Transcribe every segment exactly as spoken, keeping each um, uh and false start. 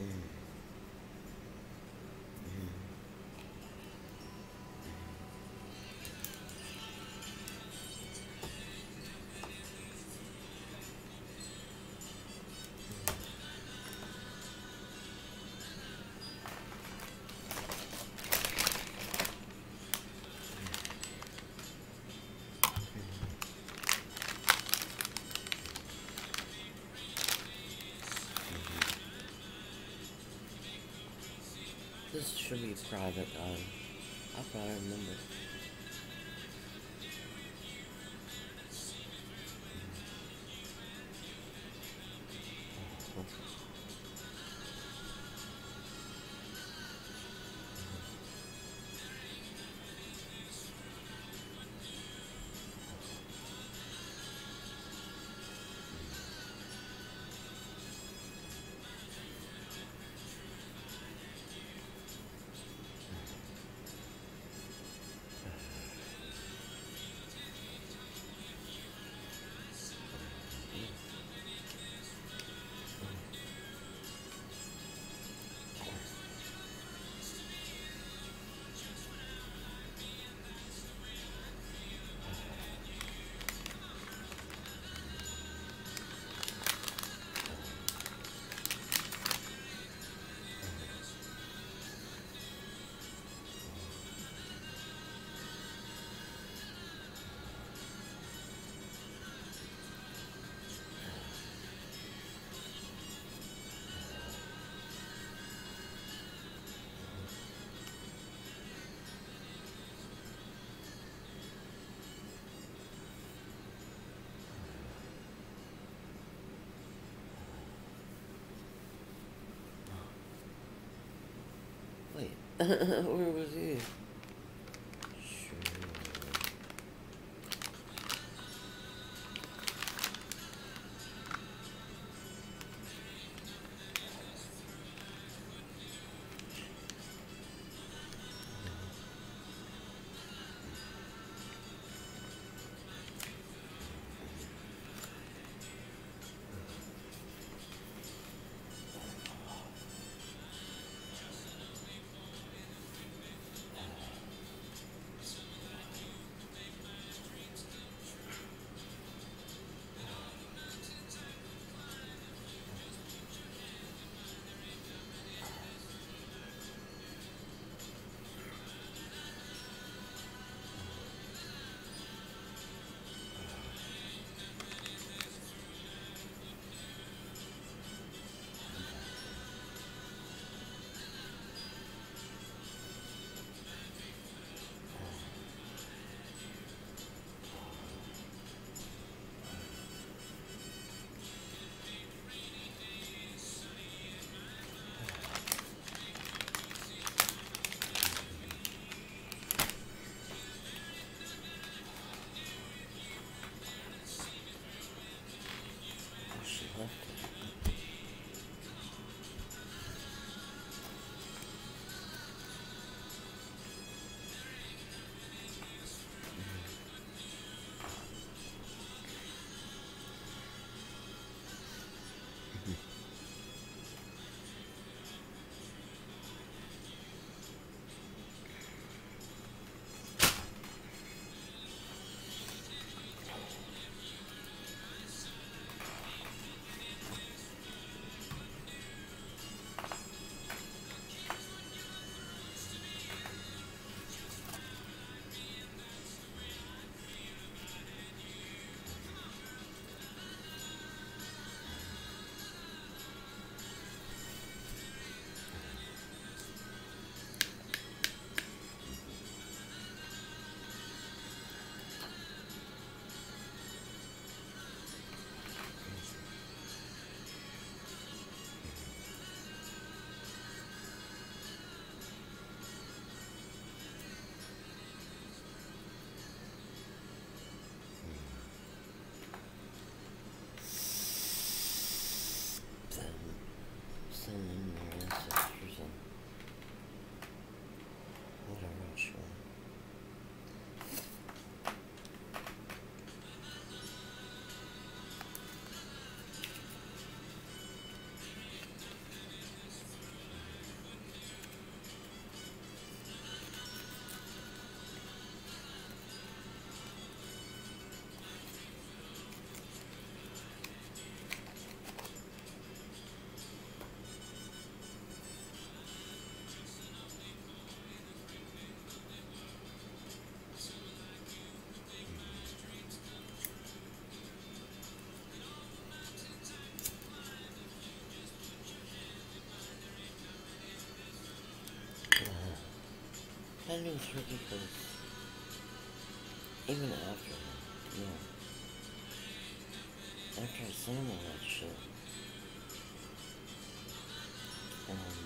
This should be private. Um, I'll probably remember. Wait, where was he? Sure. And it was tricky because even after, you know, after I sent him all that shit, um,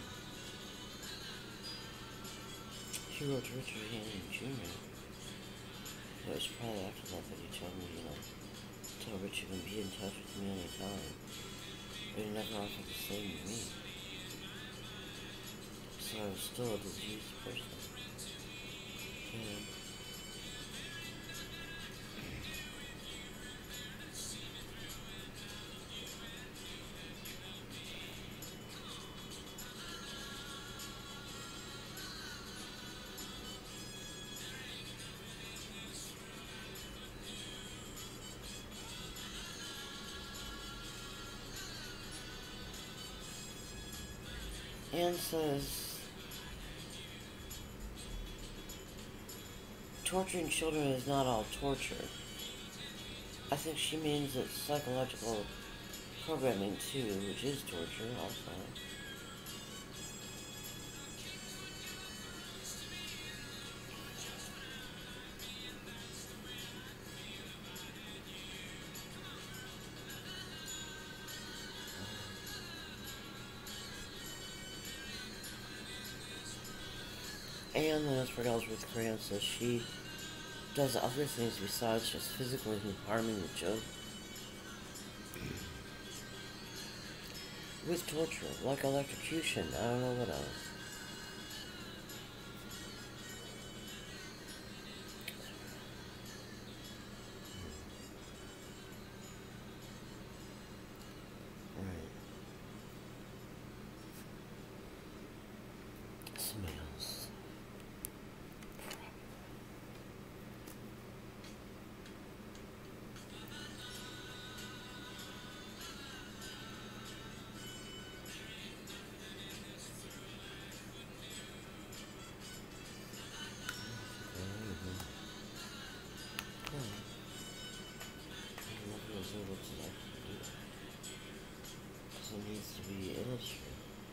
he wrote to Richard Haney Junior It was probably after that that he told me, you know, tell Rich you can be in touch with me anytime. But he never offered the same to me. So I was still a diseased person. Yeah. Anne says, torturing children is not all torture. I think she means it's psychological programming too, which is torture also. And then as for Ellsworth Grant says she does other things besides just physically harming the joke. With torture, like electrocution, I don't know what else. Right. Somebody else. It needs to be illustrated.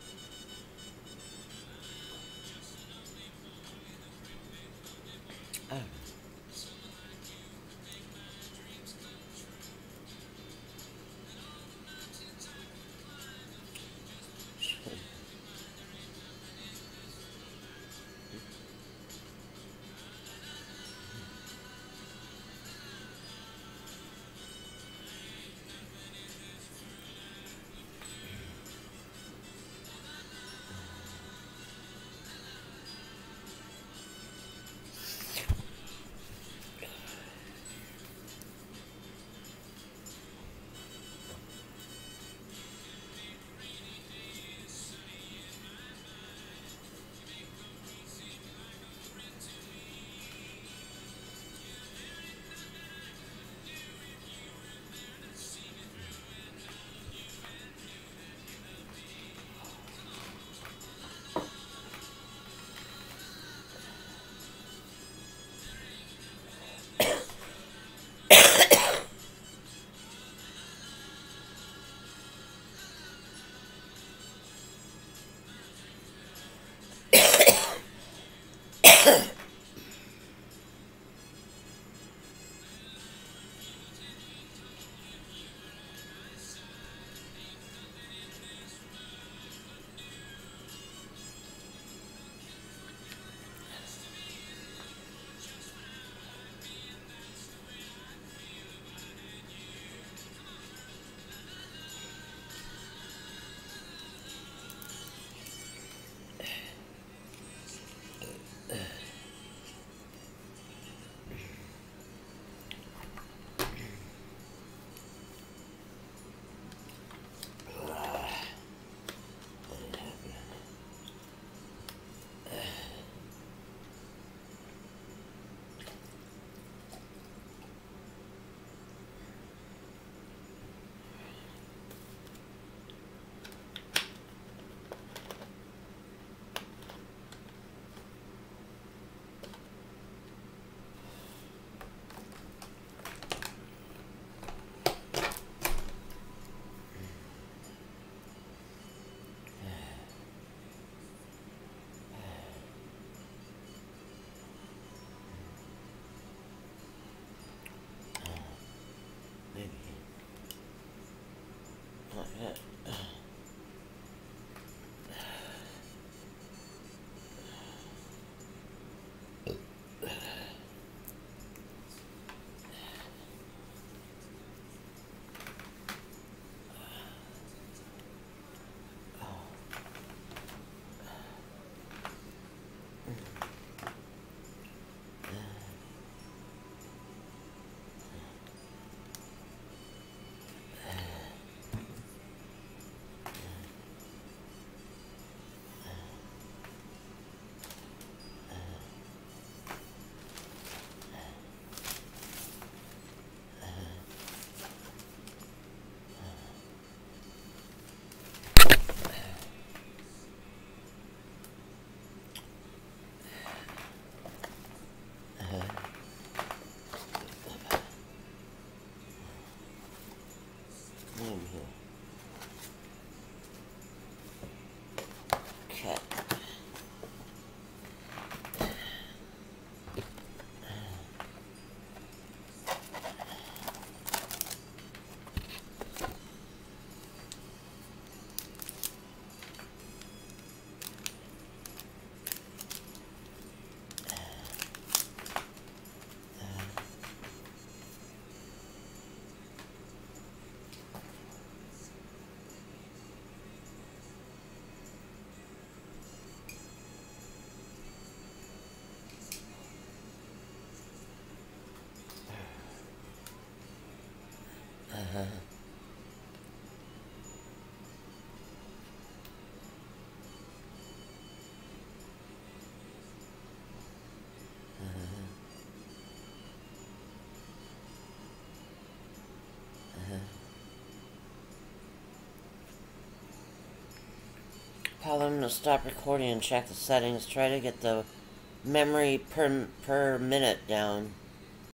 I don't know. Tell them to stop recording and check the settings. Try to get the memory per per minute down.